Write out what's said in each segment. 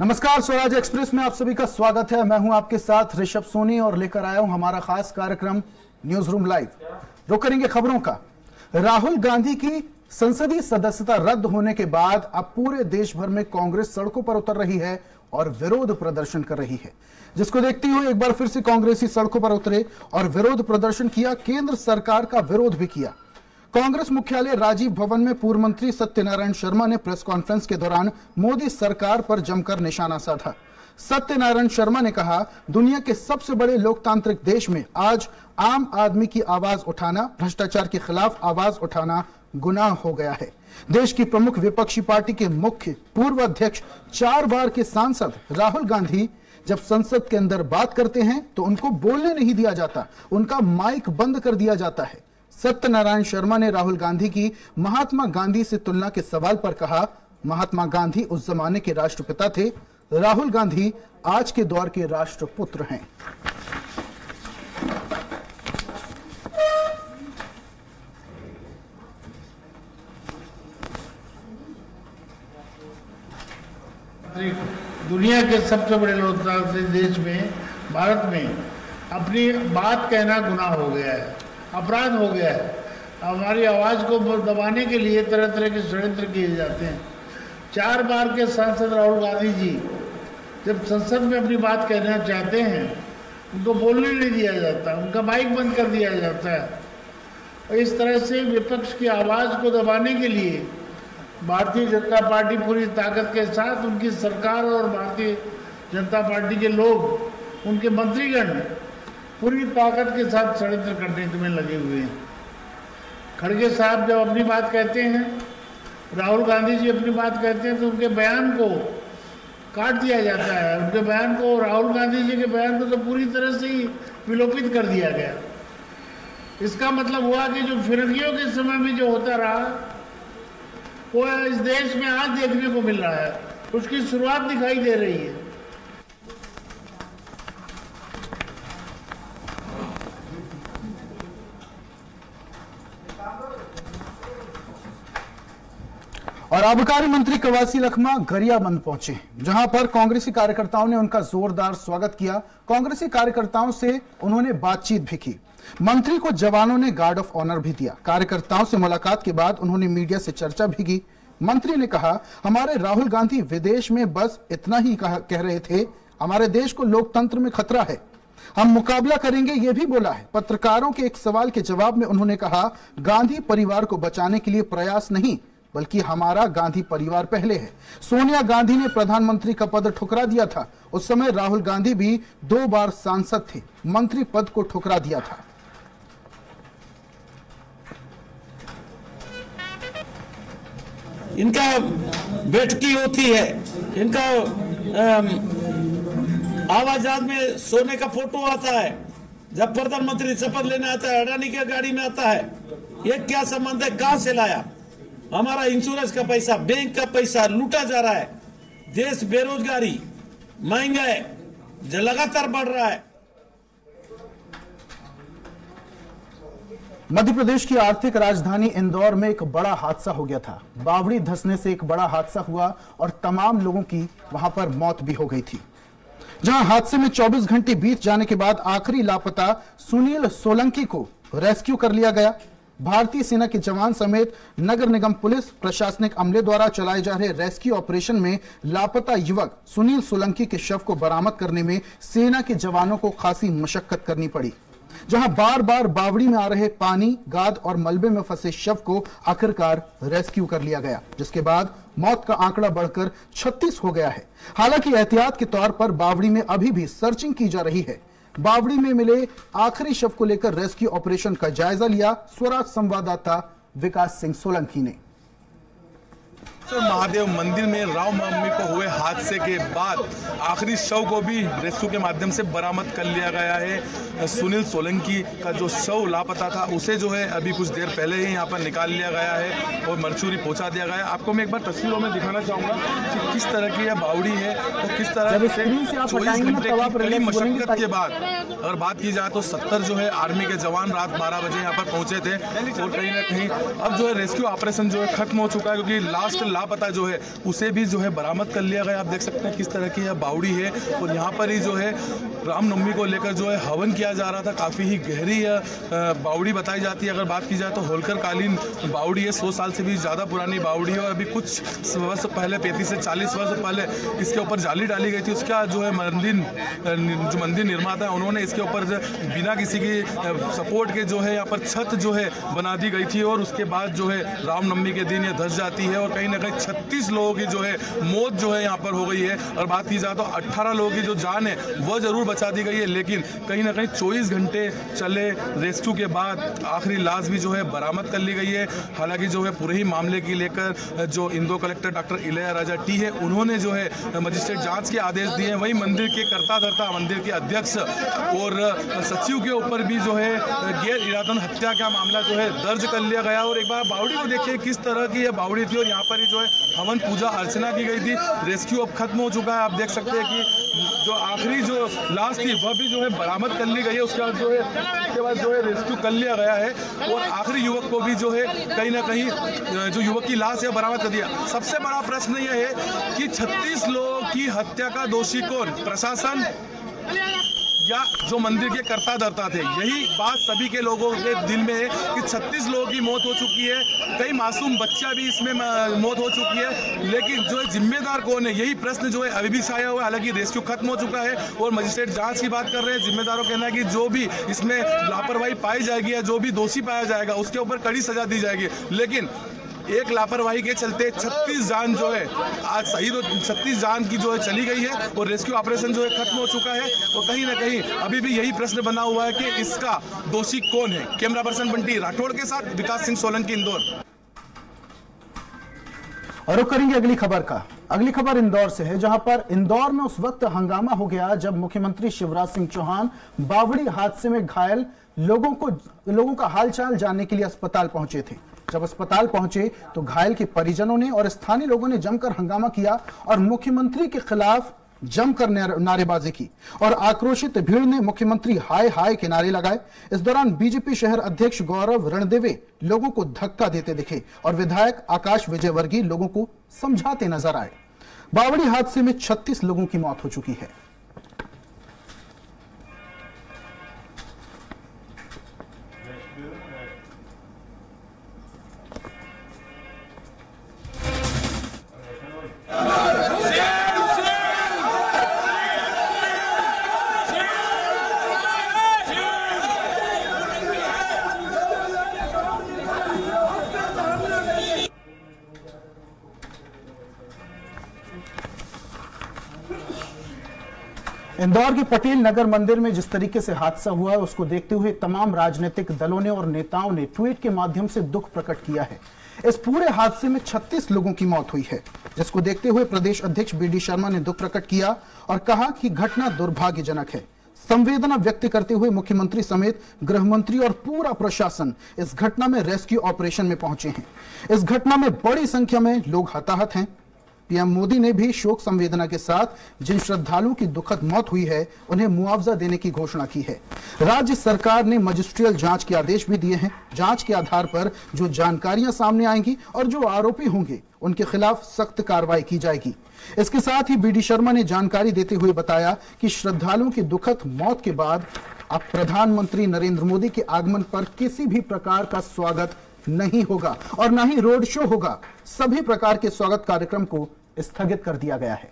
नमस्कार, स्वराज एक्सप्रेस में आप सभी का स्वागत है। मैं हूं आपके साथ ऋषभ सोनी और लेकर आया हूं हमारा खास कार्यक्रम न्यूज रूम लाइव। रुक करेंगे खबरों का। राहुल गांधी की संसदीय सदस्यता रद्द होने के बाद अब पूरे देश भर में कांग्रेस सड़कों पर उतर रही है और विरोध प्रदर्शन कर रही है, जिसको देखते हुए एक बार फिर से कांग्रेसी सड़कों पर उतरे और विरोध प्रदर्शन किया। केंद्र सरकार का विरोध भी किया। कांग्रेस मुख्यालय राजीव भवन में पूर्व मंत्री सत्यनारायण शर्मा ने प्रेस कॉन्फ्रेंस के दौरान मोदी सरकार पर जमकर निशाना साधा। सत्यनारायण शर्मा ने कहा, दुनिया के सबसे बड़े लोकतांत्रिक देश में आज आम आदमी की आवाज उठाना, भ्रष्टाचार के खिलाफ आवाज उठाना गुनाह हो गया है। देश की प्रमुख विपक्षी पार्टी के मुख्य पूर्व अध्यक्ष 4 बार के सांसद राहुल गांधी जब संसद के अंदर बात करते हैं तो उनको बोलने नहीं दिया जाता, उनका माइक बंद कर दिया जाता है। सत्यनारायण शर्मा ने राहुल गांधी की महात्मा गांधी से तुलना के सवाल पर कहा, महात्मा गांधी उस जमाने के राष्ट्रपिता थे, राहुल गांधी आज के दौर के राष्ट्रपुत्र हैं। दुनिया के सबसे बड़े लोकतांत्रिक देश में, भारत में, अपनी बात कहना गुनाह हो गया है, अपराध हो गया है। हमारी आवाज़ को दबाने के लिए तरह तरह के षड्यंत्र किए जाते हैं। 4 बार के सांसद राहुल गांधी जी जब संसद में अपनी बात कहना चाहते हैं, उनको बोलने नहीं दिया जाता, उनका माइक बंद कर दिया जाता है। और इस तरह से विपक्ष की आवाज़ को दबाने के लिए भारतीय जनता पार्टी पूरी ताकत के साथ, उनकी सरकार और भारतीय जनता पार्टी के लोग, उनके मंत्रीगण पूरी ताकत के साथ षड्यंत्र करने में लगे हुए हैं। खड़गे साहब जब अपनी बात कहते हैं, राहुल गांधी जी अपनी बात कहते हैं, तो उनके बयान को काट दिया जाता है। उनके बयान को, राहुल गांधी जी के बयान को तो पूरी तरह से ही विलोपित कर दिया गया। इसका मतलब हुआ कि जो फिरंगियों के समय में जो होता रहा वो इस देश में आज देखने को मिल रहा है, उसकी शुरुआत दिखाई दे रही है। और आबकारी मंत्री कवासी लखमा गरियाबंद पहुंचे, जहां पर कांग्रेसी कार्यकर्ताओं ने उनका जोरदार स्वागत किया। कांग्रेसी कार्यकर्ताओं से उन्होंने बातचीत भी की। मंत्री को जवानों ने गार्ड ऑफ ऑनर भी दिया। कार्यकर्ताओं से मुलाकात के बाद उन्होंने मीडिया से चर्चा भी की। मंत्री ने कहा, हमारे राहुल गांधी विदेश में बस इतना ही कह रहे थे, हमारे देश को लोकतंत्र में खतरा है, हम मुकाबला करेंगे, ये भी बोला है। पत्रकारों के एक सवाल के जवाब में उन्होंने कहा, गांधी परिवार को बचाने के लिए प्रयास नहीं, बल्कि हमारा गांधी परिवार पहले है। सोनिया गांधी ने प्रधानमंत्री का पद ठुकरा दिया था, उस समय राहुल गांधी भी 2 बार सांसद थे, मंत्री पद को ठुकरा दिया था। इनका बैठकी होती है, इनका आवाजात में सोने का फोटो आता है, जब प्रधानमंत्री शपथ लेने आता है अडानी की गाड़ी में आता है। ये क्या संबंध है? कहां से लाया? हमारा इंश्योरेंस का पैसा, बैंक का पैसा लूटा जा रहा है। देश बेरोजगारी, महंगाई लगातार बढ़ रहा है। मध्य प्रदेश की आर्थिक राजधानी इंदौर में एक बड़ा हादसा हो गया था। बावड़ी धंसने से एक बड़ा हादसा हुआ और तमाम लोगों की वहां पर मौत भी हो गई थी। जहां हादसे में 24 घंटे बीत जाने के बाद आखिरी लापता सुनील सोलंकी को रेस्क्यू कर लिया गया। भारतीय सेना के जवान समेत नगर निगम पुलिस प्रशासनिक अमले द्वारा चलाए जा रहे रेस्क्यू ऑपरेशन में लापता युवक सुनील सोलंकी के शव को बरामद करने में सेना के जवानों को खासी मशक्कत करनी पड़ी। जहां बार बार बावड़ी में आ रहे पानी, गाद और मलबे में फंसे शव को आखिरकार रेस्क्यू कर लिया गया, जिसके बाद मौत का आंकड़ा बढ़कर 36 हो गया है। हालांकि एहतियात के तौर पर बावड़ी में अभी भी सर्चिंग की जा रही है। बावड़ी में मिले आखिरी शव को लेकर रेस्क्यू ऑपरेशन का जायजा लिया स्वराज संवाददाता विकास सिंह सोलंकी ने। महादेव मंदिर में रामनवमी को हुए हादसे के बाद आखिरी शव को भी रेस्क्यू के माध्यम से बरामद कर लिया गया है। सुनील सोलंकी का जो शव लापता था उसे जो है अभी कुछ देर पहले ही यहाँ पर निकाल लिया गया है और मरचूरी पहुंचा दिया गया है। आपको मैं एक बार तस्वीरों में दिखाना चाहूंगा कि किस तरह की यह बावड़ी है और किस तरह से 24 घंटे की कड़ी मशक्कत के बाद अगर बात की जाए तो 70 जो है आर्मी के जवान रात 12 बजे यहाँ पर पहुंचे थे और कहीं ना कहीं अब जो है रेस्क्यू ऑपरेशन जो है खत्म हो चुका है, क्योंकि लापता जो है उसे भी जो है बरामद कर लिया गया। आप देख सकते हैं किस तरह की यह बावड़ी है और यहाँ पर ही जो है रामनवमी को लेकर जो है हवन किया जा रहा था। काफ़ी ही गहरी बावड़ी बताई जाती है। अगर बात की जाए तो होलकर कालीन बावड़ी है, 100 साल से भी ज़्यादा पुरानी बावड़ी है और अभी कुछ वर्ष पहले 35 से 40 वर्ष पहले इसके ऊपर जाली डाली गई थी। उसका जो है मंदिर निर्माता है उन्होंने इसके ऊपर बिना किसी की सपोर्ट के जो है यहाँ पर छत जो है बना दी गई थी और उसके बाद जो है रामनवमी के दिन ये धस जाती है और कहीं ना कहीं 36 लोगों की जो है मौत जो है यहाँ पर हो गई है। और बात की जाए तो 18 लोगों की जो जान है वह जरूर बचा दी गई है, लेकिन कहीं ना कहीं 24 घंटे चले रेस्क्यू के बाद आखिरी लाश भी जो है बरामद कर ली गई है। हालांकि जो है पूरे ही मामले की लेकर जो Indore collector doctor Ilaiyaraja T है उन्होंने जो है मजिस्ट्रेट जांच के आदेश दिए हैं। वहीं मंदिर के कर्ता धर्ता, मंदिर के अध्यक्ष और सचिव के ऊपर भी जो है गैर इरादतन हत्या का मामला जो है दर्ज कर लिया गया। और एक बार बावड़ी को देखिए किस तरह की यह बावड़ी थी और यहाँ पर ही जो है हवन पूजा अर्चना की गई थी। रेस्क्यू अब खत्म हो चुका है। आप देख सकते हैं कि जो आखिरी जो लाश थी वह भी जो है बरामद कर ली गई है। उसके बाद जो है रेस्क्यू कर लिया गया है और आखिरी युवक को भी जो है कहीं ना कहीं जो युवक की लाश है बरामद कर दिया। सबसे बड़ा प्रश्न यह है कि 36 लोगों की हत्या का दोषी कौन, प्रशासन या जो मंदिर के कर्ता धर्ता थे? यही बात सभी के लोगों के दिल में है कि 36 लोगों की मौत हो चुकी है, कई मासूम बच्चा भी इसमें मौत हो चुकी है, लेकिन जो है जिम्मेदार कौन है यही प्रश्न जो है अभी भी छाया हुआ है। हालांकि रेस्क्यू खत्म हो चुका है और मजिस्ट्रेट जांच की बात कर रहे हैं। जिम्मेदारों कहना है कि जो भी इसमें लापरवाही पाई जाएगी या जो भी दोषी पाया जाएगा उसके ऊपर कड़ी सजा दी जाएगी। लेकिन एक लापरवाही के चलते 36 जान जो है आज शहीद 36 जान की जो है चली गई है और रेस्क्यू ऑपरेशन जो है खत्म हो चुका है। तो कहीं ना कहीं अभी भी यही प्रश्न बना हुआ है कि इसका दोषी कौन है। कैमरा पर्सन बंटी राठौड़ के साथ विकास सिंह सोलंकी, इंदौर। और रुक करेंगे अगली खबर का। अगली खबर इंदौर से है, जहां पर इंदौर में उस वक्त हंगामा हो गया जब मुख्यमंत्री शिवराज सिंह चौहान बावड़ी हादसे में घायल लोगों का हालचाल जानने के लिए अस्पताल पहुंचे थे। जब अस्पताल पहुंचे तो घायल के परिजनों ने और स्थानीय लोगों ने जमकर हंगामा किया और मुख्यमंत्री के खिलाफ जमकर नारेबाजी की और आक्रोशित भीड़ ने मुख्यमंत्री हाय हाय के नारे लगाए। इस दौरान बीजेपी शहर अध्यक्ष गौरव रणदेवे लोगों को धक्का देते दिखे और विधायक आकाश विजयवर्गीय लोगों को समझाते नजर आए। बावड़ी हादसे में 36 लोगों की मौत हो चुकी है। इंदौर के पटेल नगर मंदिर में जिस तरीके से हादसा हुआ है उसको देखते हुए तमाम राजनीतिक दलों ने और नेताओं ने ट्वीट के माध्यम से दुख प्रकट किया है। इस पूरे हादसे में 36 लोगों की मौत हुई है, जिसको देखते हुए प्रदेश अध्यक्ष बीडी शर्मा ने दुख प्रकट किया और कहा कि घटना दुर्भाग्यजनक है। संवेदना व्यक्त करते हुए मुख्यमंत्री समेत गृह मंत्री और पूरा प्रशासन इस घटना में रेस्क्यू ऑपरेशन में पहुंचे हैं। इस घटना में बड़ी संख्या में लोग हताहत हैं। पीएम मोदी ने भी शोक संवेदना के साथ जिन श्रद्धालुओं की दुखद मौत हुई है उन्हें मुआवजा देने की घोषणा की है। राज्य सरकार ने मजिस्ट्रियल जांच के आदेश भी दिए हैं। जांच के आधार पर जो जानकारियां सामने आएंगी और जो आरोपी होंगे उनके खिलाफ सख्त कार्रवाई की जाएगी। इसके साथ ही बीडी शर्मा ने जानकारी देते हुए बताया कि श्रद्धालुओं की दुखद मौत के बाद अब प्रधानमंत्री नरेंद्र मोदी के आगमन पर किसी भी प्रकार का स्वागत नहीं होगा और न ही रोड शो होगा। सभी प्रकार के स्वागत कार्यक्रम को स्थगित कर दिया गया है।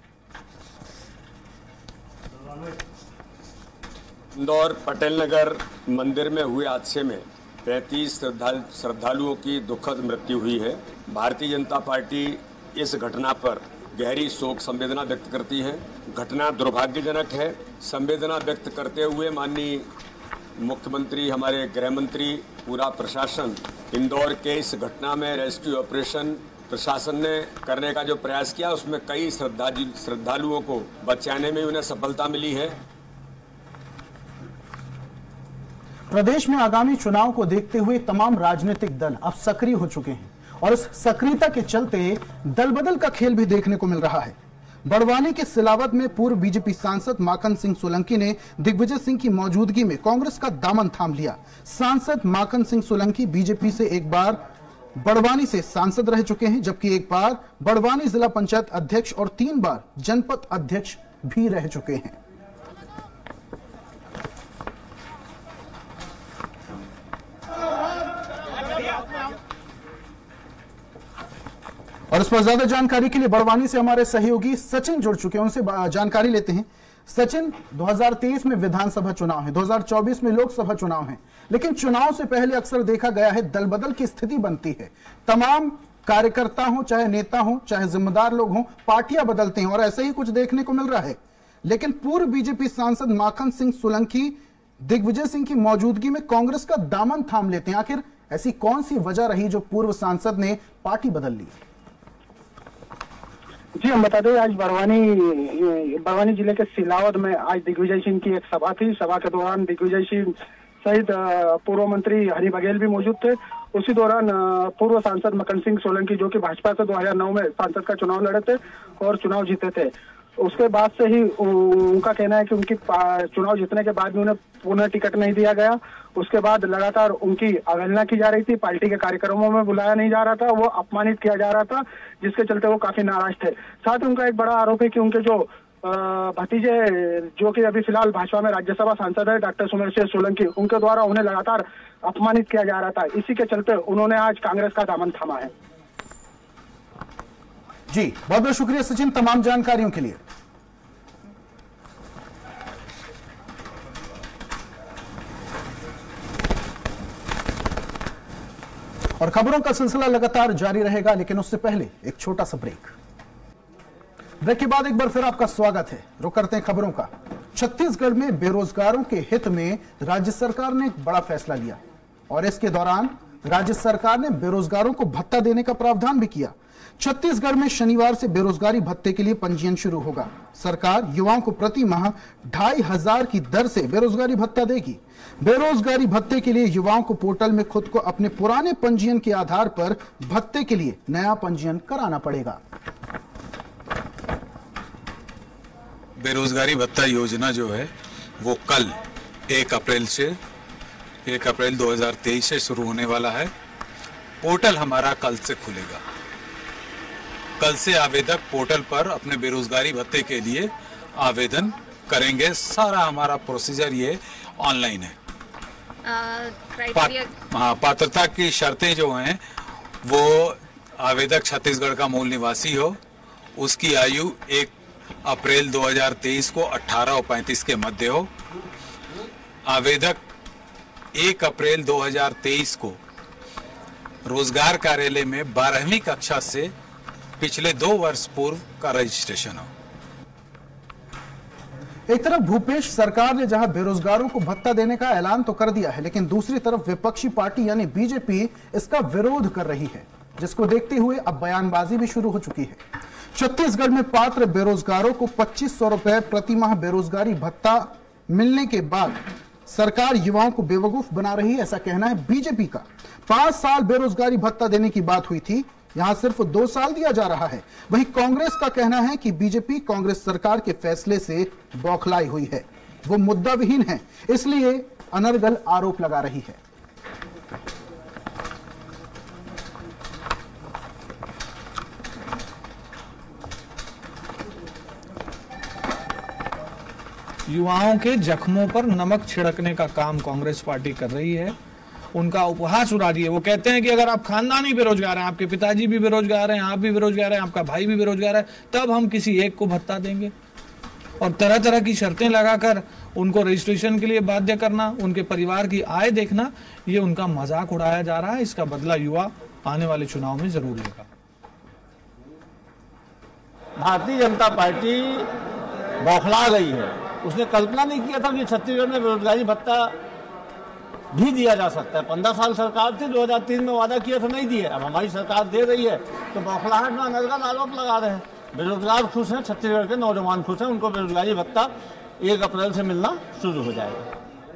इंदौर पटेल नगर मंदिर में हुए हादसे में 35 श्रद्धालुओं की दुखद मृत्यु हुई है। भारतीय जनता पार्टी इस घटना पर गहरी शोक संवेदना व्यक्त करती है। घटना दुर्भाग्यजनक है। संवेदना व्यक्त करते हुए माननीय मुख्यमंत्री, हमारे गृह मंत्री, पूरा प्रशासन इंदौर के इस घटना में रेस्क्यू ऑपरेशन प्रशासन ने करने का जो प्रयास किया उसमें कई श्रद्धालुओं को बचाने में उन्हें सफलता मिली है। प्रदेश में आगामी चुनाव को देखते हुए तमाम राजनीतिक दल अब सक्रिय हो चुके हैं और इस सक्रियता के चलते दल बदल का खेल भी देखने को मिल रहा है। बड़वानी के सिलावत में पूर्व बीजेपी सांसद माखन सिंह सोलंकी ने दिग्विजय सिंह की मौजूदगी में कांग्रेस का दामन थाम लिया। सांसद माखन सिंह सोलंकी बीजेपी से एक बार बड़वानी से सांसद रह चुके हैं, जबकि एक बार बड़वानी जिला पंचायत अध्यक्ष और 3 बार जनपद अध्यक्ष भी रह चुके हैं। और इस पर ज्यादा जानकारी के लिए बड़वानी से हमारे सहयोगी सचिन जुड़ चुके हैं, उनसे जानकारी लेते हैं। सचिन, 2023 में विधानसभा चुनाव है, 2024 में लोकसभा चुनाव है, लेकिन चुनाव से पहले अक्सर देखा गया है दल बदल की स्थिति बनती है। तमाम कार्यकर्ता हो, चाहे नेता हो, चाहे जिम्मेदार लोग हों, पार्टियां बदलते हैं और ऐसे ही कुछ देखने को मिल रहा है। लेकिन पूर्व बीजेपी सांसद माखन सिंह सोलंकी दिग्विजय सिंह की मौजूदगी में कांग्रेस का दामन थाम लेते हैं। आखिर ऐसी कौन सी वजह रही जो पूर्व सांसद ने पार्टी बदल ली? जी, हम बता दें, आज बड़वानी जिले के सिलावद में आज दिग्विजय सिंह की एक सभा थी। सभा के दौरान दिग्विजय सिंह सहित पूर्व मंत्री हरि बघेल भी मौजूद थे। उसी दौरान पूर्व सांसद मकन सिंह सोलंकी, जो कि भाजपा से 2009 में सांसद का चुनाव लड़े थे और चुनाव जीते थे, उसके बाद से ही उनका कहना है कि उनकी चुनाव जीतने के बाद भी उन्हें पुनः टिकट नहीं दिया गया। उसके बाद लगातार उनकी अवहेलना की जा रही थी, पार्टी के कार्यक्रमों में बुलाया नहीं जा रहा था, वो अपमानित किया जा रहा था, जिसके चलते वो काफी नाराज थे। साथ ही उनका एक बड़ा आरोप है कि उनके जो भतीजे, जो कि अभी फिलहाल भाजपा में राज्यसभा सांसद है, डॉक्टर सुमेर सिंह सोलंकी, उनके द्वारा उन्हें लगातार अपमानित किया जा रहा था। इसी के चलते उन्होंने आज कांग्रेस का दामन थामा है। जी, बहुत बहुत शुक्रिया सचिन तमाम जानकारियों के लिए। और खबरों का सिलसिला लगातार जारी रहेगा, लेकिन उससे पहले एक छोटा सा ब्रेक के बाद एक बार फिर आपका स्वागत है। रुक करते हैं खबरों का। छत्तीसगढ़ में बेरोजगारों के हित में राज्य सरकार ने एक बड़ा फैसला लिया और इसके दौरान राज्य सरकार ने बेरोजगारों को भत्ता देने का प्रावधान भी किया। छत्तीसगढ़ में शनिवार से बेरोजगारी भत्ते के लिए पंजीयन शुरू होगा। सरकार युवाओं को प्रति माह 2,500 की दर से बेरोजगारी भत्ता देगी। बेरोजगारी भत्ते के लिए युवाओं को पोर्टल में खुद को अपने पुराने पंजीयन के आधार पर भत्ते के लिए नया पंजीयन कराना पड़ेगा। बेरोजगारी भत्ता योजना जो है वो कल 1 अप्रैल 2023 से शुरू होने वाला है। पोर्टल हमारा कल से खुलेगा। कल से आवेदक पोर्टल पर अपने बेरोजगारी भत्ते के लिए आवेदन करेंगे। सारा हमारा प्रोसीजर ये ऑनलाइन है। पात्रता की शर्तें जो हैं वो आवेदक छत्तीसगढ़ का मूल निवासी हो, उसकी आयु 1 अप्रैल 2023 को 18 और 35 के मध्य हो, आवेदक 1 अप्रैल 2023 को रोजगार कार्यालय में 12वीं कक्षा से पिछले 2 वर्ष पूर्व का रजिस्ट्रेशन हो। एक तरफ भूपेश सरकार ने जहां बेरोजगारों को भत्ता देने का ऐलान तो कर दिया है, लेकिन दूसरी तरफ विपक्षी पार्टी यानी बीजेपी इसका विरोध कर रही है, जिसको देखते हुए अब बयानबाजी भी शुरू हो चुकी है। छत्तीसगढ़ में पात्र बेरोजगारों को 2500 रुपए प्रति माह बेरोजगारी भत्ता मिलने के बाद सरकार युवाओं को बेवकूफ बना रही है, ऐसा कहना है बीजेपी का। 5 साल बेरोजगारी भत्ता देने की बात हुई थी, यहां सिर्फ 2 साल दिया जा रहा है। वहीं कांग्रेस का कहना है कि बीजेपी कांग्रेस सरकार के फैसले से बौखलाई हुई है, वो मुद्दा विहीन है, इसलिए अनर्गल आरोप लगा रही है। युवाओं के जख्मों पर नमक छिड़कने का काम कांग्रेस पार्टी कर रही है, उनका उपहास उड़ा रही है। वो कहते हैं कि अगर आप खानदानी बेरोजगार हैं, आपके पिताजी भी बेरोजगार हैं, आप भी बेरोजगार हैं, आपका भाई भी बेरोजगार है, तब हम किसी एक को भत्ता देंगे। और तरह तरह की शर्तें लगाकर उनको रजिस्ट्रेशन के लिए बाध्य करना, उनके परिवार की आय देखना, ये उनका मजाक उड़ाया जा रहा है। इसका बदला युवा आने वाले चुनाव में जरूर लेगा। भारतीय जनता पार्टी बौखला गई है। उसने कल्पना नहीं किया था कि छत्तीसगढ़ में बेरोजगारी भत्ता भी दिया जा सकता है। 15 साल सरकार थी, 2003 में वादा किया था, नहीं दिए। अब हमारी सरकार दे रही है तो बौखलाहट में अनर्गल आरोप लगा रहे हैं। बेरोजगार खुश हैं, छत्तीसगढ़ के नौजवान खुश हैं, उनको बेरोजगारी भत्ता 1 अप्रैल से मिलना शुरू हो जाएगा।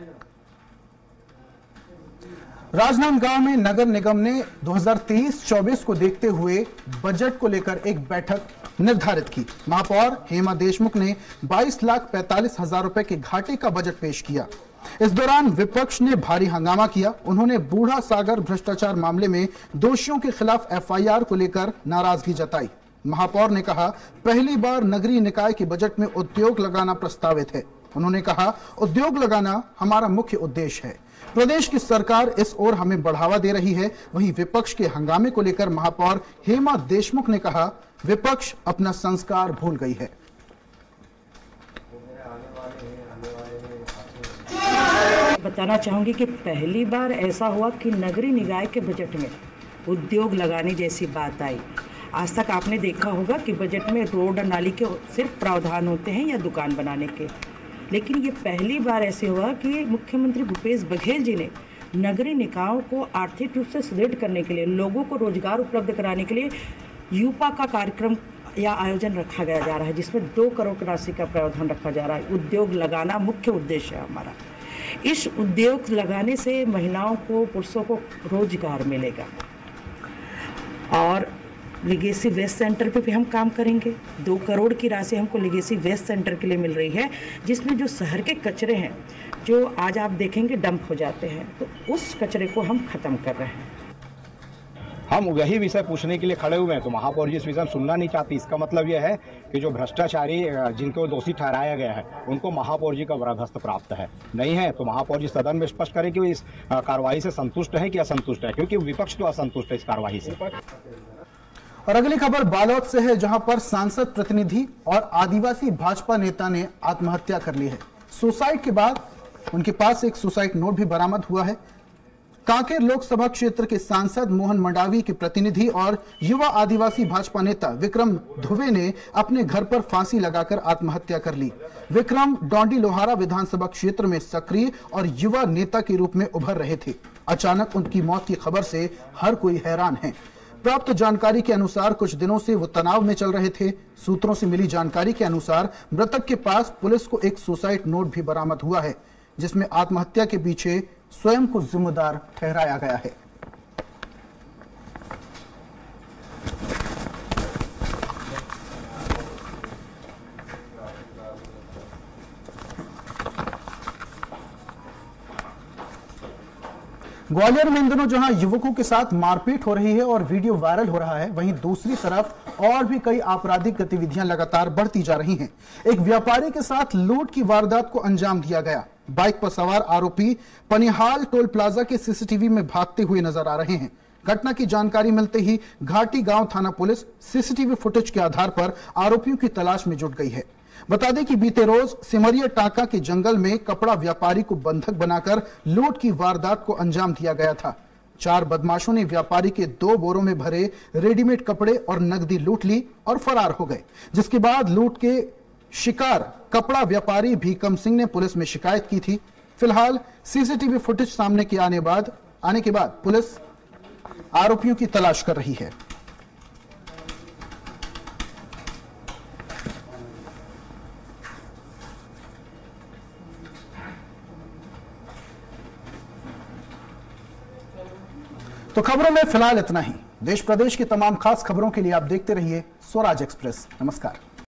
राजनांदगांव में नगर निगम ने 2023-24 को देखते हुए बजट को लेकर एक बैठक निर्धारित की। महापौर हेमा देशमुख ने 22,45,000 रुपए के घाटे का बजट पेश किया। इस दौरान विपक्ष ने भारी हंगामा किया। उन्होंने बूढ़ा सागर भ्रष्टाचार मामले में दोषियों के खिलाफ एफआईआर को लेकर नाराजगी जताई। महापौर ने कहा, पहली बार नगरीय निकाय के बजट में उद्योग लगाना प्रस्तावित है। उन्होंने कहा, उद्योग लगाना हमारा मुख्य उद्देश्य है। प्रदेश की सरकार इस ओर हमें बढ़ावा दे रही है। वहीं विपक्ष के हंगामे को लेकर महापौर हेमा देशमुख ने कहा, विपक्ष अपना संस्कार भूल गई है। बताना चाहूंगी कि पहली बार ऐसा हुआ कि नगरीय निकाय के बजट में उद्योग लगाने जैसी बात आई। आज तक आपने देखा होगा कि बजट में रोड और नाली के सिर्फ प्रावधान होते हैं या दुकान बनाने के, लेकिन ये पहली बार ऐसे हुआ कि मुख्यमंत्री भूपेश बघेल जी ने नगरीय निकायों को आर्थिक रूप से सुदृढ़ करने के लिए, लोगों को रोजगार उपलब्ध कराने के लिए यूपा का कार्यक्रम या आयोजन रखा गया जा रहा है, जिसमें 2 करोड़ की राशि का प्रावधान रखा जा रहा है। उद्योग लगाना मुख्य उद्देश्य है हमारा। इस उद्योग लगाने से महिलाओं को, पुरुषों को रोजगार मिलेगा। और लिगेसी वेस्ट सेंटर पे भी हम काम करेंगे। 2 करोड़ की राशि हमको लिगेसी वेस्ट सेंटर के लिए मिल रही है, जिसमें जो शहर के कचरे हैं, जो आज आप देखेंगे डंप हो जाते हैं, तो उस कचरे को हम खत्म कर रहे हैं। हम वही विषय पूछने के लिए खड़े हुए हैं, तो महापौर जी इस विषय में सुनना नहीं चाहती। इसका मतलब यह है कि जो भ्रष्टाचारी जिनको दोषी ठहराया गया है, उनको महापौर जी का बर्खास्त प्राप्त है। नहीं है तो महापौर जी सदन में स्पष्ट करें कि इस कार्रवाई से संतुष्ट है कि असंतुष्ट है, क्योंकि विपक्ष तो असंतुष्ट है इस कार्रवाई से। और अगली खबर बालोद से है, जहां पर सांसद प्रतिनिधि और आदिवासी भाजपा नेता ने आत्महत्या कर ली है। सुसाइड के बाद उनके पास एक सुसाइड नोट भी बरामद हुआ है। कांकेर लोकसभा क्षेत्र के सांसद मोहन मंडावी के प्रतिनिधि और युवा आदिवासी भाजपा नेता विक्रम धुवे ने अपने घर पर फांसी लगाकर आत्महत्या कर ली। विक्रम डोंडी लोहारा विधानसभा क्षेत्र में सक्रिय और युवा नेता के रूप में उभर रहे थे। अचानक उनकी मौत की खबर से हर कोई हैरान है। प्राप्त जानकारी के अनुसार कुछ दिनों से वो तनाव में चल रहे थे। सूत्रों से मिली जानकारी के अनुसार मृतक के पास पुलिस को एक सुसाइड नोट भी बरामद हुआ है, जिसमें आत्महत्या के पीछे स्वयं को जिम्मेदार ठहराया गया है। ग्वालियर में इन दिनों जहां युवकों के साथ मारपीट हो रही है और वीडियो वायरल हो रहा है, वहीं दूसरी तरफ और भी कई आपराधिक गतिविधियां लगातार बढ़ती जा रही हैं। एक व्यापारी के साथ लूट की वारदात को अंजाम दिया गया। बाइक पर सवार आरोपी पनिहाल टोल प्लाजा के सीसीटीवी में भागते हुए नजर आ रहे हैं। घटना की जानकारी मिलते ही घाटी गांव थाना पुलिस सीसीटीवी फुटेज के आधार पर आरोपियों की तलाश में जुट गई है। बता दें कि बीते रोज सिमरिया टाका के जंगल में कपड़ा व्यापारी को बंधक बनाकर लूट की वारदात को अंजाम दिया गया था। 4 बदमाशों ने व्यापारी के 2 बोरों में भरे रेडीमेड कपड़े और नकदी लूट ली और फरार हो गए, जिसके बाद लूट के शिकार कपड़ा व्यापारी भीकम सिंह ने पुलिस में शिकायत की थी। फिलहाल सीसीटीवी फुटेज सामने के आने के बाद पुलिस आरोपियों की तलाश कर रही है। तो खबरों में फिलहाल इतना ही। देश प्रदेश की तमाम खास खबरों के लिए आप देखते रहिए स्वराज एक्सप्रेस। नमस्कार।